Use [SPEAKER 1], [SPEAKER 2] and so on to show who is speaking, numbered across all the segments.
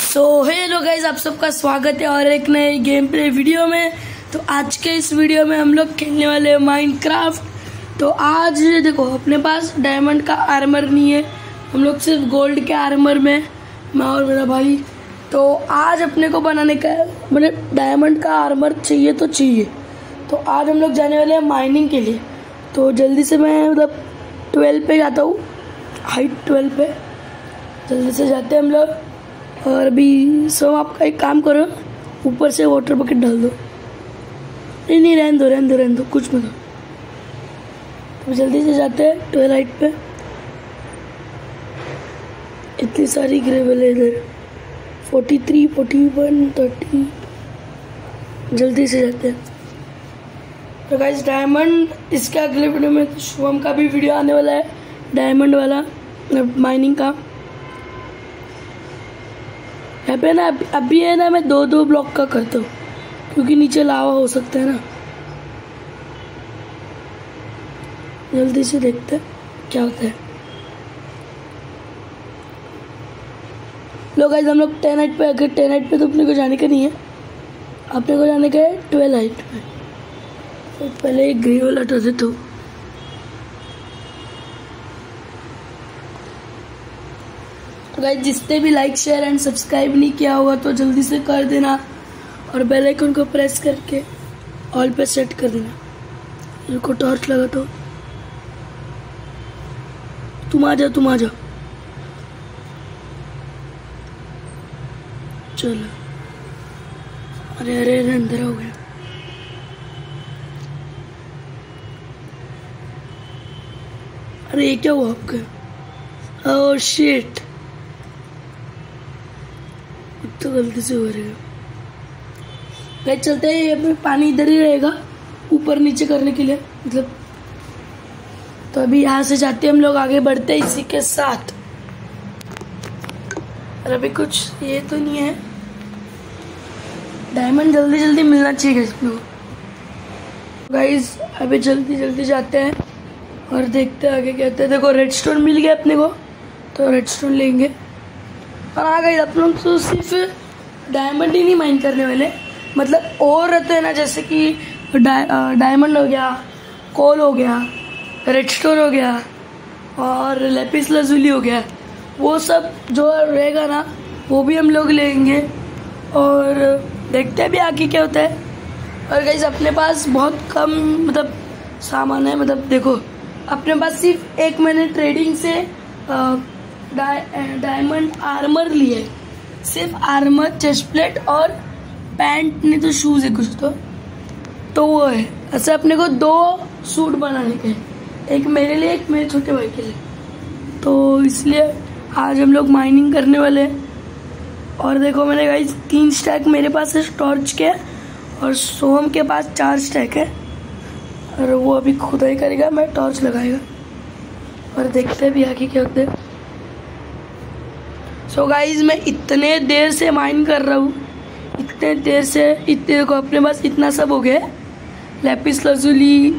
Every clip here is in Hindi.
[SPEAKER 1] हेलो गाइज, आप सबका स्वागत है और एक नए गेम प्ले वीडियो में। तो आज के इस वीडियो में हम लोग खेलने वाले हैं माइनक्राफ्ट। तो आज देखो, अपने पास डायमंड का आर्मर नहीं है, हम लोग सिर्फ गोल्ड के आर्मर में, मैं और मेरा भाई। तो आज अपने को बनाने का मतलब डायमंड का आर्मर चाहिए तो चाहिए। तो आज हम लोग जाने वाले हैं माइनिंग के लिए। तो जल्दी से मैं मतलब 12 पे जाता हूँ, हाइट 12 पे जल्दी से जाते हैं हम लोग। और अभी सब आपका एक काम करो, ऊपर से वाटर बकेट डाल दो। नहीं रहने दो कुछ मत। तो जल्दी से जाते हैं 12 हाइट पे। इतनी सारी ग्रेवल है इधर, 43, 41, 30। जल्दी से जाते हैं। तो गाइस, डायमंड इसके अगले वीडियो में शुभम का भी वीडियो आने वाला है, डायमंड वाला माइनिंग का। यहाँ पे ना अभी है ना, मैं 2-2 ब्लॉक का करता हूँ क्योंकि नीचे लावा हो सकता है ना। जल्दी से देखते हैं क्या होता है। लोग गाइस, हम लोग 10 हाइट पे, अगर 10 हाइट पे तो अपने को जाने का नहीं है, अपने को जाने का है 12 हाइट पे। तो पहले एक ग्रे वाला हटा देता हूँ। गाइस, जिसने भी लाइक शेयर एंड सब्सक्राइब नहीं किया होगा तो जल्दी से कर देना और बेल आइकन को प्रेस करके ऑल पे सेट कर देना। इनको टॉर्च लगा तो तुम आ जाओ चलो। अरे अंदर हो गया। अरे ये क्या हुआ आपका? ओह शिट, तो गलती से हो रहा है। गाइस चलते हैं, अपने पानी इधर ही रहेगा ऊपर नीचे करने के लिए मतलब। तो अभी यहाँ से जाते हैं हम लोग, आगे बढ़ते हैं इसी के साथ। और अभी कुछ ये तो नहीं है, डायमंड जल्दी जल्दी मिलना चाहिए इसमें। गाइस अभी जल्दी जाते हैं और देखते हैं आगे क्या होता है। देखो रेडस्टोन मिल गया अपने को, तो रेडस्टोन लेंगे। और आ गए आप लोग, तो सिर्फ डायमंड ही नहीं माइन करने वाले, मतलब और रहते हैं ना, जैसे कि डायमंड हो गया, कोल हो गया, रेडस्टोन हो गया और लेपिस लजुली हो गया। वो सब जो रहेगा ना, वो भी हम लोग लेंगे और देखते हैं भी आगे क्या होता है। और गाइस, अपने पास बहुत कम मतलब सामान है, मतलब देखो अपने पास सिर्फ एक मैंने ट्रेडिंग से डायमंड आर्मर लिए, सिर्फ आर्मर, चेस्ट प्लेट और पैंट, नहीं तो शूज है कुछ तो वो है। ऐसे अपने को 2 सूट बनाने के, एक मेरे लिए एक मेरे छोटे भाई के लिए। तो इसलिए आज हम लोग माइनिंग करने वाले हैं। और देखो मैंने गाइस 3 स्टैक मेरे पास है टॉर्च के, और सोहम के पास 4 स्टैक है। और वो अभी खुदाई करेगा, मैं टॉर्च लगाएगा और देखते हैं भी आगे क्या होता है। सो गाइज, मैं इतने देर से माइन कर रहा हूँ, इतने देर से, इतने देखो अपने पास इतना सब हो गया। लैपिस लजुली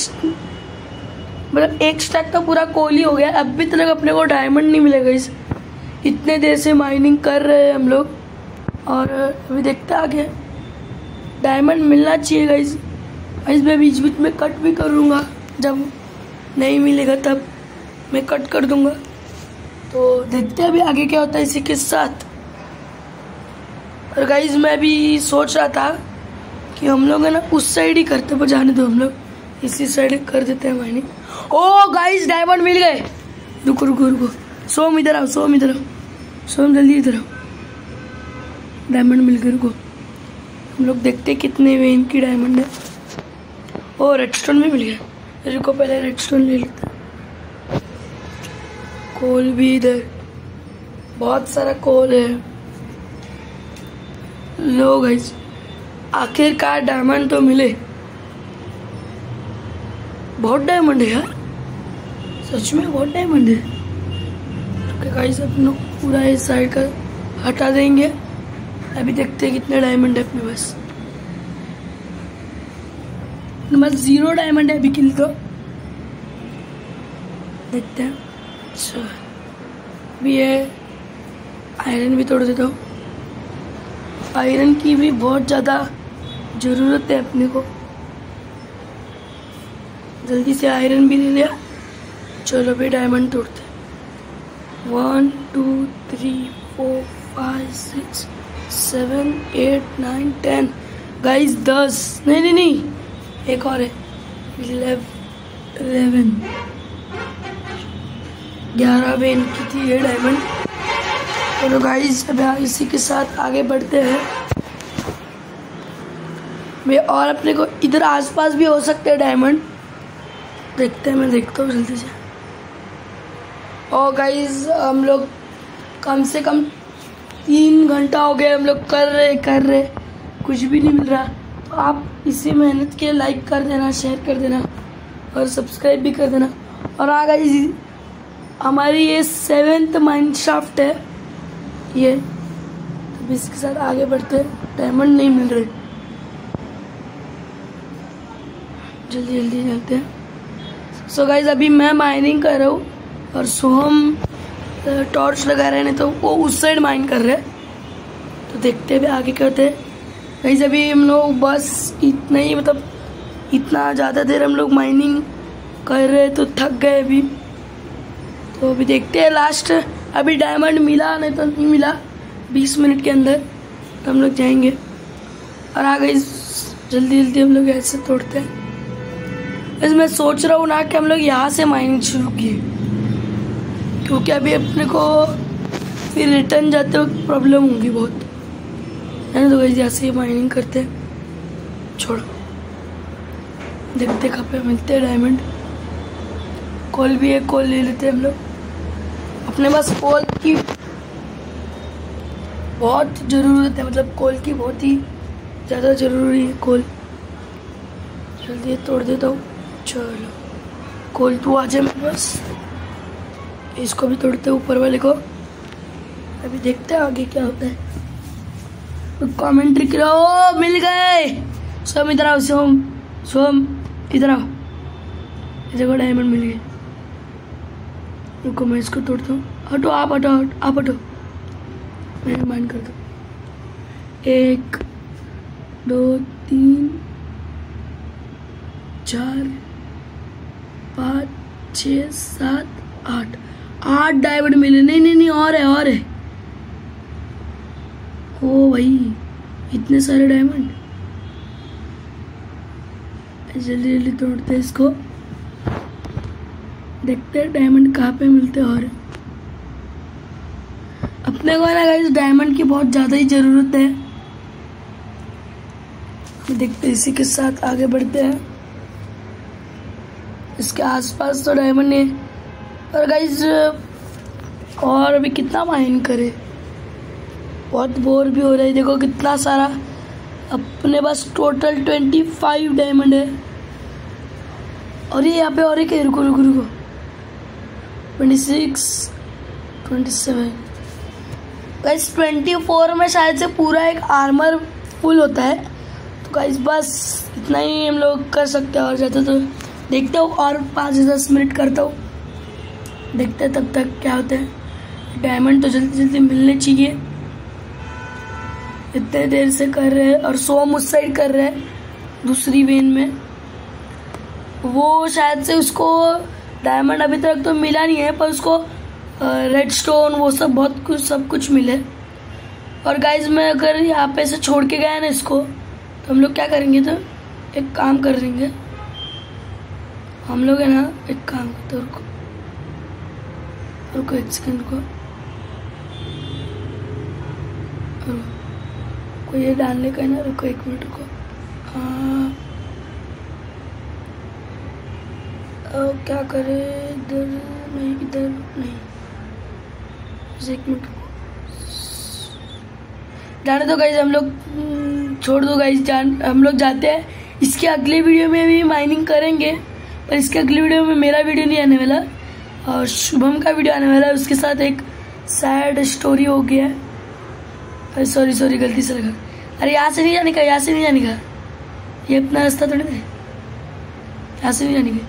[SPEAKER 1] मतलब एक स्टैक का पूरा कोल ही हो गया। अभी तक अपने को डायमंड नहीं मिलेगा। इस इतने देर से माइनिंग कर रहे हैं हम लोग और अभी देखते आगे डायमंड मिलना चाहिए गाइज। मैं बीच में कट भी करूँगा, जब नहीं मिलेगा तब मैं कट कर दूंगा। तो देखते हैं अभी आगे क्या होता है इसी के साथ। और गाइज, मैं भी सोच रहा था कि हम लोग है ना उस साइड ही करते, पर जाने दो, हम लोग इसी साइड कर देते हैं माइनिंग। ओ गाइज, डायमंड मिल गए। रुको सोम इधर आओ, सोम जल्दी इधर आओ। डायमंड मिल गए, रुको हम लोग देखते हैं कितने वेन की डायमंड है। ओ रेडस्टोन भी मिल गया, रुको पहले रेडस्टोन ले लेते हैं। कोल भी इधर, बहुत सारा कोल है। लो गाइस, आखिरकार डायमंड तो मिले। बहुत डायमंड है यार, सच में बहुत डायमंड है। तो गाइस, अपन लोग पूरा इस साइड का हटा देंगे। अभी देखते हैं कितने डायमंड है अपने पास। 0 डायमंड है अभी के लिए, तो देखते हैं। अच्छा, अभी ये आयरन भी तोड़ देता हूँ। आयरन की भी बहुत ज़्यादा ज़रूरत है अपने को। जल्दी से आयरन भी ले लिया। चलो अभी डायमंड तोड़ते हैं। 1 2 3 4 5 6 7 8 9 10 गाइस 10 नहीं एक और है 11 11 वेन की थी ये डायमंड। चलो गाइस अब इसी के साथ आगे बढ़ते हैं। और अपने को इधर आसपास भी हो सकते हैं डायमंड, देखते हैं। मैं देखता हूँ जल्दी से। और गाइस हम लोग कम से कम 3 घंटा हो गया हम लोग कर रहे कुछ भी नहीं मिल रहा। तो आप इसी मेहनत के लाइक कर देना, शेयर कर देना और सब्सक्राइब भी कर देना। और हाँ गाइस हमारी ये 7th माइनक्राफ्ट है ये। अब इसके साथ आगे बढ़ते हैं। डायमंड नहीं मिल रहे, जल्दी जल्दी चलते हैं। सो गाइस अभी मैं माइनिंग कर रहा हूँ और सोहम टॉर्च लगा रहे हैं, नहीं तो वो उस साइड माइन कर रहे हैं। तो देखते हुए आगे क्या होते हैं। गाइस अभी हम लोग बस इतना ही, मतलब इतना ज़्यादा देर हम लोग माइनिंग कर रहे तो थक गए अभी। तो अभी देखते हैं लास्ट, अभी डायमंड मिला नहीं तो नहीं मिला। 20 मिनट के अंदर तो हम लोग जाएंगे। और आ गाइस जल्दी जल्दी हम लोग ऐसे तोड़ते हैं। वैसे मैं सोच रहा हूँ ना कि हम लोग यहाँ से माइनिंग शुरू किए, क्योंकि अभी अपने को फिर रिटर्न जाते वक्त प्रॉब्लम होगी बहुत, है ना। तो गाइस यहाँ से माइनिंग करते हैं। छोड़ो, देखते कहाँ पे मिलते हैं डायमंड। कोल भी है, कोल ले लेते हैं हम लोग। अपने पास कोल की बहुत ज़रूरत है, मतलब कोल की बहुत ही ज़्यादा ज़रूरी है कोल। जल्दी तोड़ देता हूँ। चलो कोल तू आ जाए मेरे पास। इसको भी तोड़ते हैं, ऊपर वाले को। अभी देखते हैं आगे क्या होता है। तो कमेंट्री करो। मिल गए। सोम इधर आओ, सोम इधर आओ। देखो डायमंड मिल गए। रुको मैं इसको तोड़ता हूँ। हटो आप, आप हटो। मैं माइन करता हूँ। 1 2 3 4 5 6 7 8 डायमंड मिले। नहीं और है। ओ भाई इतने सारे डायमंड। जल्दी जल्दी तोड़ते हैं इसको। देखते हैं डायमंड कहाँ पे मिलते हैं। और अपने को ना गाइस डायमंड की बहुत ज़्यादा ही ज़रूरत है। देखते हैं, इसी के साथ आगे बढ़ते हैं। इसके आसपास तो डायमंड नहीं है। और गाइस और अभी कितना माइन करे, बहुत बोर भी हो रहा है। देखो कितना सारा अपने पास टोटल 25 डायमंड है। और ये यहाँ पे और एक है। रुको 26 27 गाइस 24 में शायद से पूरा एक आर्मर फुल होता है। तो गाइस बस इतना ही हम लोग कर सकते हैं। और ज़्यादा तो देखते हो, और 5 से 10 मिनट करता हूँ। देखते हैं तब तक क्या होता है। डायमंड तो जल्दी जल्दी मिलने चाहिए। इतने देर से कर रहे हैं। और सोम उस साइड कर रहे हैं दूसरी वेन में। वो शायद से उसको डायमंड अभी तक तो मिला नहीं है, पर उसको रेड स्टोन वो सब कुछ मिले। और गाइज मैं अगर यहाँ पे से छोड़ के गया ना इसको, तो हम लोग क्या करेंगे, तो एक काम कर लेंगे हम लोग, है ना। एक काम करते, रुको 1 सेकंड को। कोई ये डालने का है ना। रुको 1 मिनट को। हाँ क्या करे, इधर नहीं। 1 मिनट जाने दो गाइज, हम लोग छोड़ दो गाइज, हम लोग जाते हैं। इसके अगले वीडियो में भी माइनिंग करेंगे, पर इसके अगले वीडियो में मेरा वीडियो नहीं आने वाला और शुभम का वीडियो आने वाला है। उसके साथ एक सैड स्टोरी हो गया है। अरे सॉरी गलती से लगा। अरे यहाँ से नहीं जाने का, ये अपना रास्ता थोड़ी है, यहाँ से नहीं जाने का।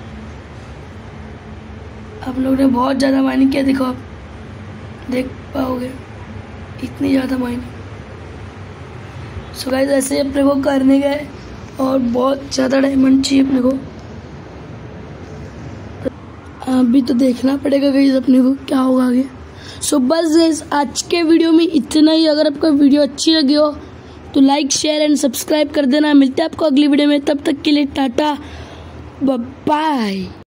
[SPEAKER 1] आप लोग ने बहुत ज़्यादा माइनिंग किया, देखो आप देख पाओगे इतनी ज़्यादा माइनिंग। सो गाइस ऐसे अपने को करने गए और बहुत ज़्यादा डायमंड चाहिए अपने को। अभी तो देखना पड़ेगा गाइस अपने को क्या होगा आगे। सो बस गाइस आज के वीडियो में इतना ही। अगर आपको वीडियो अच्छी लगी हो तो लाइक शेयर एंड सब्सक्राइब कर देना। मिलते हैं आपको अगली वीडियो में, तब तक के लिए टाटा बाय।